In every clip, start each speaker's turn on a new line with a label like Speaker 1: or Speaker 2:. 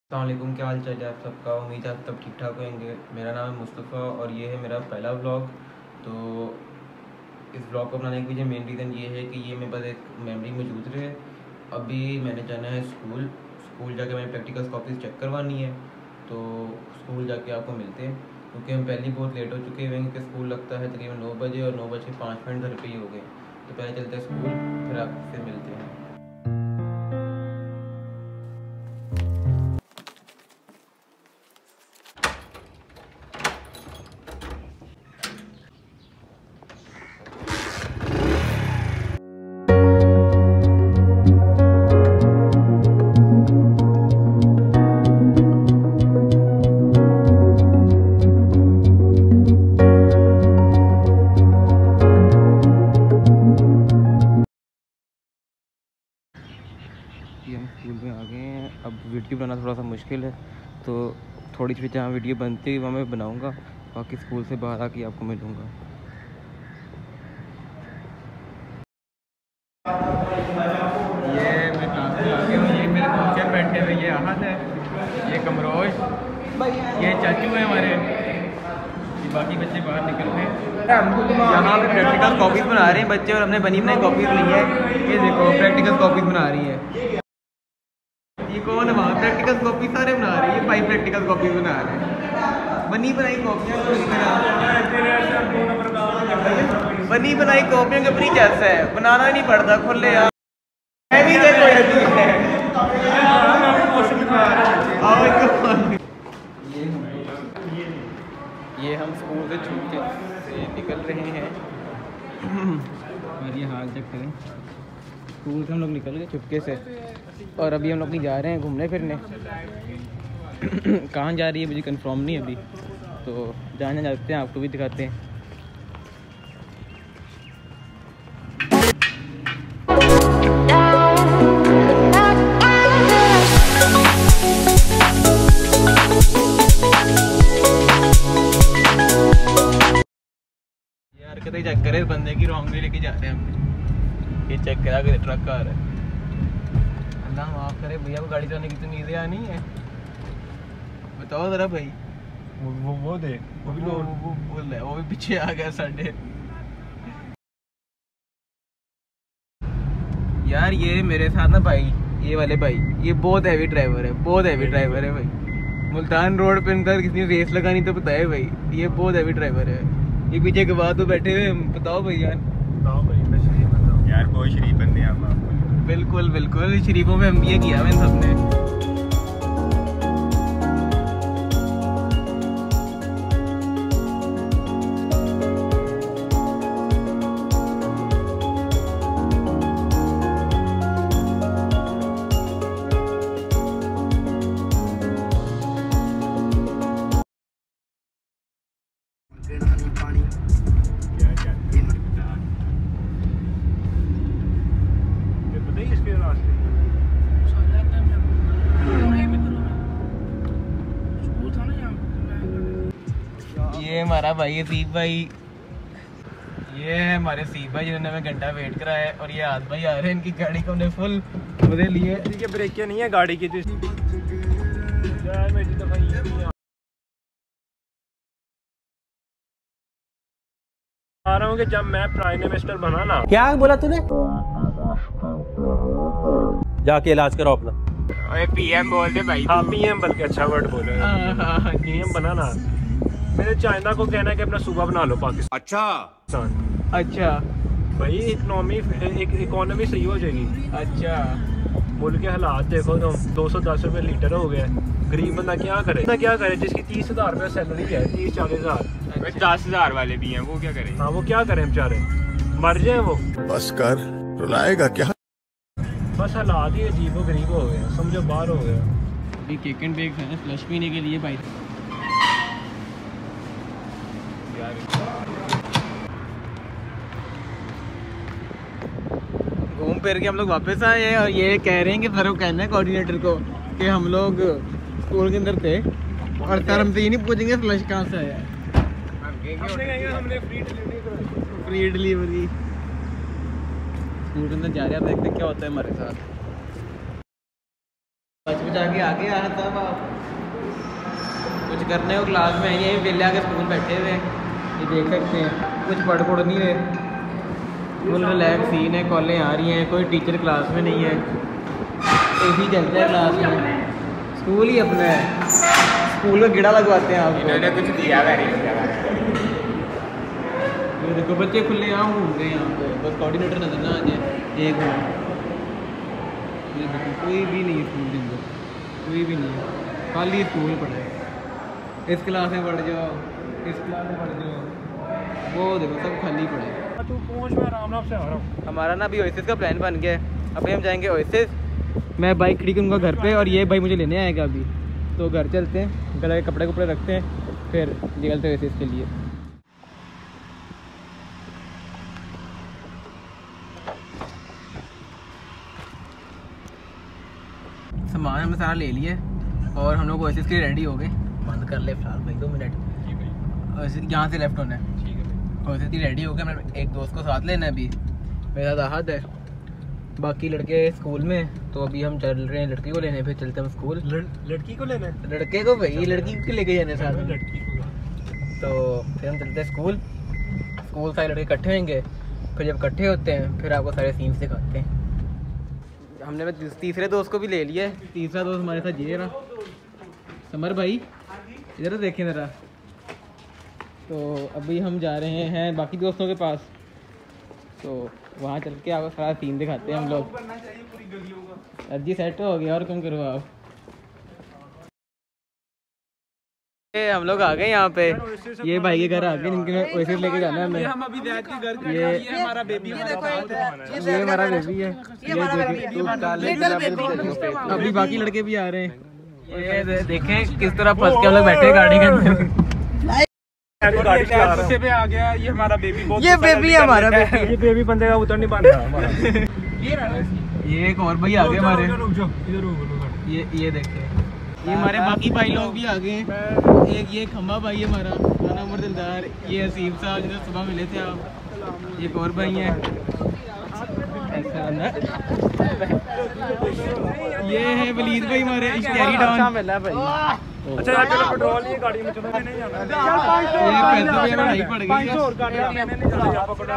Speaker 1: अस्सलाम वालेकुम, क्या हाल चाल है आप सबका। उम्मीद है आप सब ठीक ठाक होंगे। मेरा नाम है मुस्तफ़ा और ये है मेरा पहला व्लॉग। तो इस व्लॉग को बनाने के पीछे मेन रीज़न ये है कि ये मेरे पास एक मेमोरी मौजूद रहे। अभी मैंने जाना है स्कूल जाके मैंने प्रैक्टिकल कॉपीज़ चेक करवानी है। तो स्कूल जाके आपको मिलते हैं क्योंकि हम पहले बहुत लेट हो चुके हैं कि स्कूल लगता है तकरीबन 9 बजे और 9:05 घर पे ही हो गए। तो पहले चलते हैं स्कूल, फिर आपसे मिलते हैं। हम स्कूल में आ गए हैं। अब वीडियो बनाना थोड़ा सा मुश्किल है, तो थोड़ी थोड़ी जहाँ वीडियो बनती है वहाँ मैं बनाऊँगा, बाकी स्कूल से बाहर आके आपको मिलूँगा।
Speaker 2: ये मैं क्लास में आ गया हूँ। ये मेरे टीचर बैठे हुए, ये अहद है, ये कमरोज, ये चाचू है हमारे, ये बाकी बच्चे बाहर निकल रहे हैं। यहाँ पे प्रैक्टिकल कॉपीज बना रहे हैं बच्चे और हमने बनी बनाई कॉपीज ली है। ये देखो प्रैक्टिकल कॉपीज बना रही है। ये कौन है वहाँ प्रैक्टिकल कॉपी सारे बना रहे हैं। ये 5 प्रैक्टिकल कॉपीज बना रहे हैं। बनी बनाई कॉपियाँ बनी बनाई कॉपियाँ की अपनी जैसा है, बनाना नहीं पड़ता खुले यार। ये हम स्कूल से छूट से निकल रहे हैं और ये हाल चेक करें। स्कूल से हम लोग निकल गए चुपके से और अभी हम लोग नहीं जा रहे हैं घूमने फिरने। कहाँ जा रही है मुझे कंफर्म नहीं अभी, तो जाने जाते हैं, आपको भी दिखाते हैं। यार कतई चेक करे बंदे की रॉन्ग में लेके जा रहे हैं हम। ये चेक करा के ट्रक आ रहा है। अल्लाह माफ़ करे भैया को गाड़ी चलाने की तो नींद आनी है। बताओ ज़रा भाई। वो दे वो बोल रहा है, वो भी पीछे आ गया साढ़े। यार ये मेरे साथ ना भाई, ये वाले भाई, ये बहुत हैवी ड्राइवर है, बहुत हैवी ड्राइवर है भाई। मुल्तान रोड पे अंदर किसी ने रेस लगानी तो बताए भाई, ये बहुत हैवी ड्राइवर है। ये पीछे के बाद तो बैठे हुए, बताओ भाई यार। बताओ भाई, मैं शरीफ बंदा हूँ यार, बहुत शरीफ बंदे हैं आप। बिल्कुल बिल्कुल, शरीफों में MBA किया है सबने। ये हमारा भाई सीफ भाई, ये है हमारे सीफ भाई जिन्होंने हमें घंटा वेट करा है। और ये आद भाई आ रहे हैं, इनकी गाड़ी को हमने फुल मजे लिए। ये ब्रेक नहीं है गाड़ी की, आ रहा हूँ कि जब मैं प्राइम मिनिस्टर बना ना।
Speaker 3: क्या बोला तूने? जाके इलाज करो अपना।
Speaker 2: अरे PM बोल दे भाई। हाँ PM बल्कि अच्छा वर्ड बोले। PM बना ना। मेरे चाइना को कहना है कि अपना सूबा बना लो पाकिस्तान। अच्छा भाई, इकोनॉमी सही हो जाएगी। अच्छा मुल्क के हालात देखो तुम, 210 रुपये लीटर हो गया। गरीब बंदा क्या करे जिसकी 30,000 रुपये सैलरी है, 30-40 हज़ार। 10,000 वाले भी हैं, वो क्या करें? हाँ वो क्या करें बेचारे, मर जाए वो।
Speaker 4: बस कर, रुलाएगा क्या?
Speaker 2: बस हालात ही अजीब गरीब हो गए, समझो बाहर हो गया। अभी केक एंड बेक है फ्लश पीने के लिए भाई। घूम फिर के हम लोग वापस आए हैं और ये कह रहे हैं कि फरूक कहना है कोऑर्डिनेटर को कि हम लोग स्कूल के अंदर थे और सर हमसे ये नहीं पूछेंगे फ्लश कहाँ से आया है। हमने फ्री डिलीवरी स्कूल के अंदर जा रहे हैं, देखते क्या होता है हमारे साथ।
Speaker 1: बचा के आगे आया था आप कुछ करने को क्लास में यहीं वेले आके स्कूल बैठे हुए ये देख सकते हैं, कुछ पढ़ नहीं रहे, फुल रिलैक्स सीन है, कॉलें आ रही हैं, कोई टीचर क्लास में नहीं है, एसी चलता है क्लास में, स्कूल ही अपना है, स्कूल का गिड़ा लगवाते हैं आप। इन्होंने कुछ दिया ये देखो बच्चे खुले आम घूम रहे हैं यहाँ पे, बस कोऑर्डिनेटर नजर ना आ जाए एक मिनट। ये देखो कोई भी नहीं है स्कूल के अंदर, कोई भी नहीं है, खाली स्कूल पढ़ा है। इस क्लास में पढ़ जाओ, इस क्लास में पढ़ जाओ, वो देखो सब खाली पढ़े।
Speaker 2: तू पहुंच, मैं आराम से आ रहा हूँ।
Speaker 1: हमारा ना अभी ओएसिस का प्लान बन गया है, अभी हम जाएंगे ओएसिस, मैं बाइक खड़ी करूँगा घर पे और ये भाई मुझे लेने आएगा अभी, तो घर चलते हैं, गले कपड़े कपड़े रखते हैं, फिर निकलते हैं ओएसिस के लिए। सामान हमने सारा ले लिया और हम लोग ओएसिस के लिए रेडी हो गए। बंद कर ले फिलहाल भाई 2 मिनट, ओएसिस यहाँ से लेफ्ट होना है। ओएसिस की रेडी हो गए, मैं एक दोस्त को साथ लेना है, अभी मेरा साथ आहद है, बाकी लड़के स्कूल में, तो अभी हम चल रहे हैं लड़की को लेने, फिर चलते हैं स्कूल।
Speaker 2: लड़की को लेना है?
Speaker 1: लड़के को भाई, लड़की को लेके जाने साथ में,
Speaker 2: लड़की को।
Speaker 1: तो फिर हम चलते हैं स्कूल, स्कूल सारे लड़के इकट्ठे होंगे, फिर जब इकट्ठे होते हैं फिर आपको सारे सीन्स दिखाते हैं। हमने तीसरे दोस्त को भी ले लिया है, तीसरा दोस्त हमारे साथ ये रहा समर भाई, इधर तो देखें ज़रा। तो अभी हम जा रहे हैं बाकी दोस्तों के पास, तो वहाँ चल के आपको सारा सीन दिखाते हैं हम लोग। अर्जी सेट हो गया और कम करो आप। हम लोग आ गए यहाँ पे, ये भाई के घर आ गए जिनके वैसे लेके जाना है हमें। हम अभी के घर, ये हमारा बेबी, ये हमारा बेबी है, अभी बाकी लड़के भी आ रहे हैं। ये देखें किस तरह फंस के हम लोग बैठे गाड़ी के अंदर। पे आ गया, ये हमारा बेबी, ये बेबी है हमारा बेबी,
Speaker 2: ये बेबी बंदे का उतर नहीं पाता हमारा।
Speaker 1: ये एक और भाई आ गए हमारे, ये देखें, ये हमारे बाकी भाई लोग भी आ गए हैं। एक ये खम्बा भाई है हमारा, खाना उमर दिलदार, ये असीम साहब जिन्हें सुबह मिले थे आप, एक और भाई हैं, ऐसा ना, ये है वलीद भाई हमारे इश्तियारी डॉन।
Speaker 2: अच्छा यार चलो पेट्रोल ये गाड़ी में चलो, नहीं जाना,
Speaker 1: ये पैसे भी लड़ाई पड़ गई
Speaker 2: और गाड़ी लेने नहीं जाना, यहाँ पकड़ो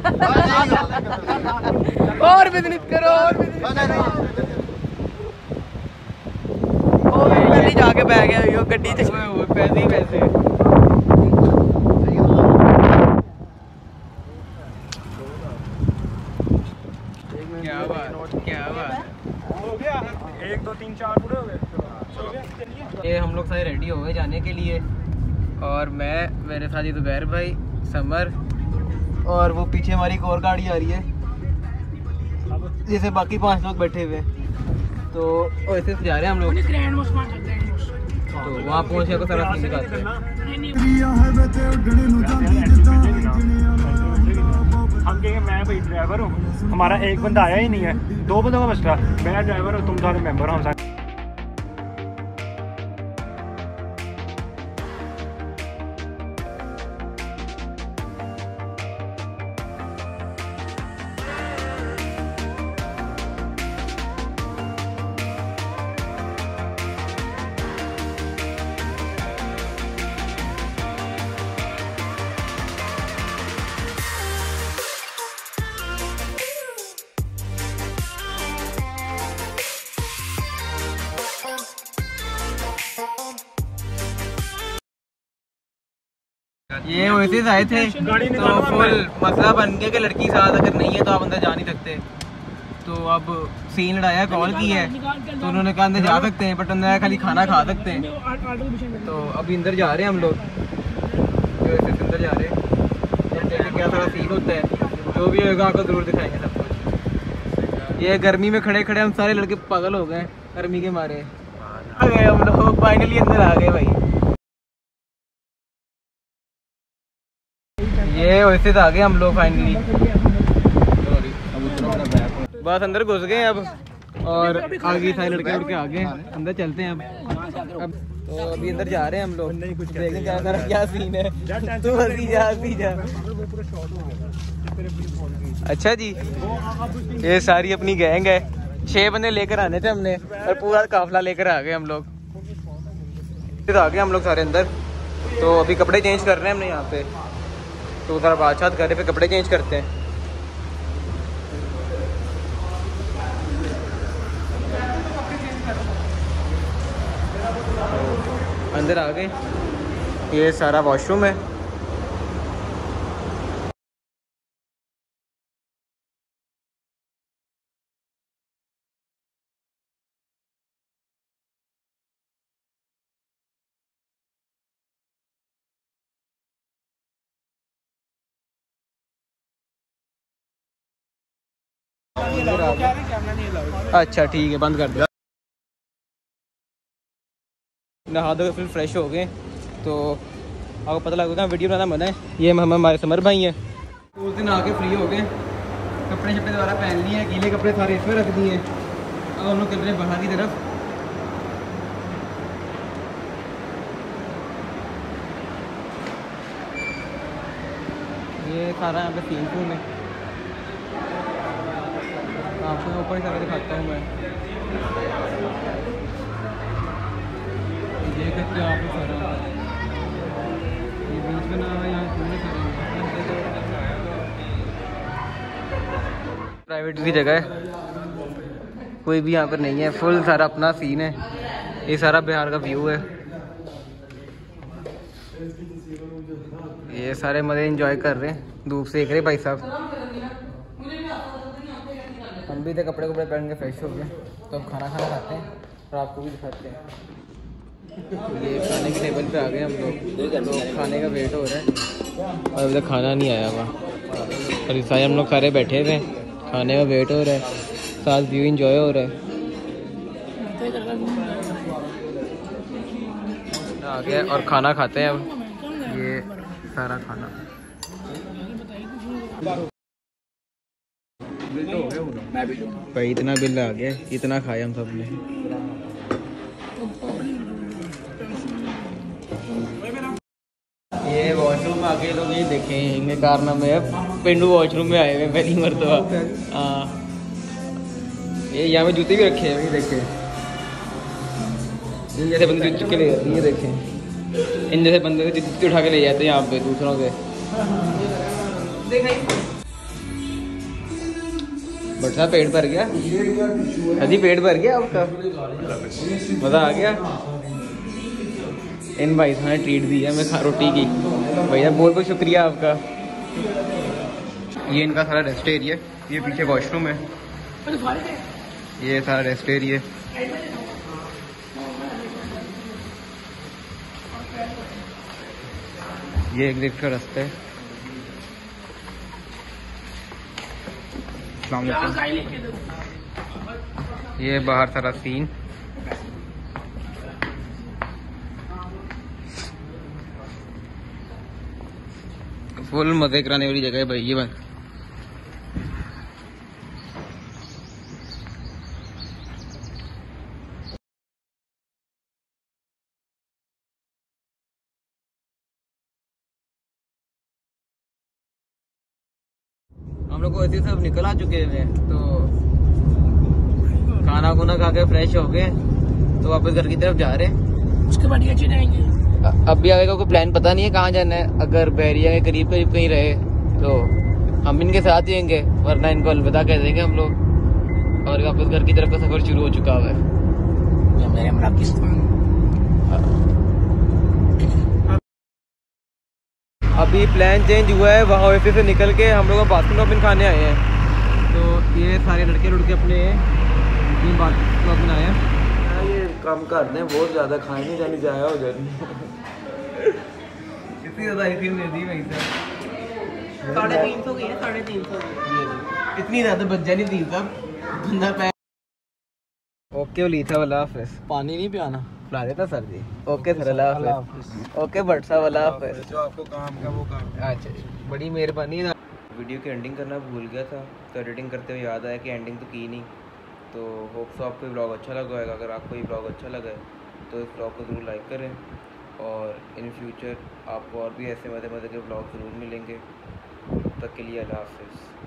Speaker 1: और बिजनेस करो, और बिजनेस जाके बैठ गया यो गड्डी च, पैसे ही पैसे। क्या बात, क्या बात
Speaker 2: हो गया, 1 2 3 4 पूरे हो गए।
Speaker 1: ये हम लोग सारे रेडी हो गए जाने के लिए, और मैं, मेरे साथ ही ज़ुबैर भाई, समर, और वो पीछे हमारी एक और गाड़ी आ रही है जैसे बाकी 5 लोग बैठे हुए, तो ऐसे जा रहे हैं हम लोग, तो वहाँ पहुँच के सारा सीन दिखाते हैं।
Speaker 2: हम कहेंगे मैं भाई ड्राइवर हूँ, हमारा एक बंदा आया ही नहीं है, 2 बंदों का मसला, मैं ड्राइवर हूँ, तुम सारे मेंबर हो।
Speaker 1: ये ओएसिस आए थे, तो फुल मसला बन गया कि लड़की साथ अगर नहीं है तो आप अंदर जा नहीं सकते, तो अब सीन लड़ाया, कॉल की है, तो उन्होंने कहा अंदर जा सकते हैं, बट अंदर खाली खाना खा सकते हैं। तो अभी अंदर जा रहे हैं हम लोग, अंदर जा रहे हैं, क्या सारा सीन होता है, जो भी होगा आपको जरूर दिखाएंगे सब कुछ। ये गर्मी में खड़े खड़े हम सारे लड़के पागल हो गए गर्मी के मारे, आ गए हम लोग फाइनली अंदर आ गए भाई। ये वैसे तो आ गए हम लोग फाइनली, बस अंदर घुस गए अब, और आगे सारे लड़के उड़ के आ गए, अंदर चलते हैं अब तो अभी अंदर जा रहे हैं हम लोग, देखें क्या सीन है। तू हंसी जा। अच्छा जी, ये सारी अपनी गैंग है, 6 बंदे लेकर आने थे हमने और पूरा काफिला लेकर आ गए हम लोग। फिर आ गए हम लोग सारे अंदर। तो अभी कपड़े चेंज कर रहे हैं हमने यहाँ पे, तो उधर बातचीत कर रहे, फिर कपड़े चेंज करते हैं। अंदर आ गए, ये सारा वॉशरूम है। अच्छा ठीक है, बंद कर दो। नहा धो फिर फ्रेश हो गए, तो आपको पता लगेगा वीडियो बनाना मना है। ये हमारे समर भाई हैं। उस दिन आके फ्री हो गए, कपड़े शपड़े दोबारा पहन लिए हैं, गीले कपड़े सारे इसमें रख दिए। अब हम लोग चल रहे हैं बाहर की तरफ। ये सारा यहाँ पे सीन फून है, आपको ऊपर सारा दिखाता हूँ मैं। ये करके आप सारा ये बीच में ना यहाँ पूरे प्राइवेट की जगह है, कोई भी यहाँ पर नहीं है, फुल सारा अपना सीन है। ये सारा बिहार का व्यू है, ये सारे मज़े एंजॉय कर रहे हैं, धूप सेक रहे भाई साहब। हम भी थे कपड़े कपड़े पहन के फ्रेश हो गए, तो अब खाना खाते हैं और आपको भी दिखाते हैं। ये खाने की टेबल पे आ गए हम लोग, तो खाने का वेट हो रहा है और अभी तक खाना नहीं आया हुआ। और इस हम लोग सारे बैठे थे, खाने का वेट हो रहा है, साथ व्यू इंजॉय हो रहा है। आ गया और खाना खाते हैं अब, ये सारा खाना भाई इतना बिल आ गया, इतना खाया हम सब ने। ये वॉशरूम आके लोग ये देखेंगे कारनामे, पेंडू वॉशरूम में आए हुए पहली मरतबा। हाँ ये यहाँ पे जूते भी रखे हैं, ये देखें, इन जैसे बंदे जूते के ले जाते हैं, ये देखें इन जैसे बंदे को जूते उठा के ले जाते हैं यहाँ पे दूसरों से। बड़ा पेट भर गया, अभी पेट भर गया आपका, मज़ा आ गया। इन भाई साहब ने ट्रीट दी है हमें रोटी की, भैया बहुत बहुत शुक्रिया आपका। ये इनका सारा रेस्ट एरिया, ये पीछे वॉशरूम है, ये सारा रेस्ट एरिया। ये एग्जिट का रास्ता है। ये बाहर सारा सीन, फुल मजे कराने वाली जगह है भाई ये। बस हम लोग ऐसे सब निकल आ चुके हैं, तो खाना खुना खा के फ्रेश हो गए, तो वापस घर की तरफ जा रहे हैं। उसके बाद ये जाएंगे। अब भी आगे का कोई प्लान पता नहीं है कहाँ जाना है। अगर बहरिया के करीब करीब कहीं रहे तो हम इनके साथ जाएंगे, वरना इनको अलविदा कह देंगे हम लोग, और वापस घर की तरफ का सफर शुरू हो चुका है। अभी प्लान चेंज हुआ है, वहाँ वैसे से निकल के हम लोग बास्किन रॉबिन खाने आए हैं। तो ये सारे लड़के अपने बास्किन रॉबिन आए हैं। ये काम कर रहे हैं बहुत ज़्यादा, खाए नहीं जानी जाया हो जाए इतनी ज़्यादा आइसक्रीम दे दी भाई साहब। 350 की है, 350 इतनी ज़्यादा बच जानी थी साहब। ओके लीथा वाला हाफिज़, पानी नहीं पियाना, पिला देता सर जी। ओके सर अल्लाह हाफिज़। ओके भट्ट साहब अल्लाह हाफिज़। जो आपको काम का वो काम। अच्छा बड़ी मेहरबानी। वीडियो की एंडिंग करना भूल गया था, तो एडिटिंग करते हुए याद आया कि एंडिंग तो की नहीं। तो होप सो आपको ये ब्लॉग अच्छा लगा होगा। अगर आपको ये ब्लॉग अच्छा लगा है तो इस ब्लॉग को ज़रूर लाइक करें, और इन फ्यूचर आपको और भी ऐसे मज़े के ब्लॉग ज़रूर मिलेंगे। तब तक के लिए अल्लाह हाफिज़।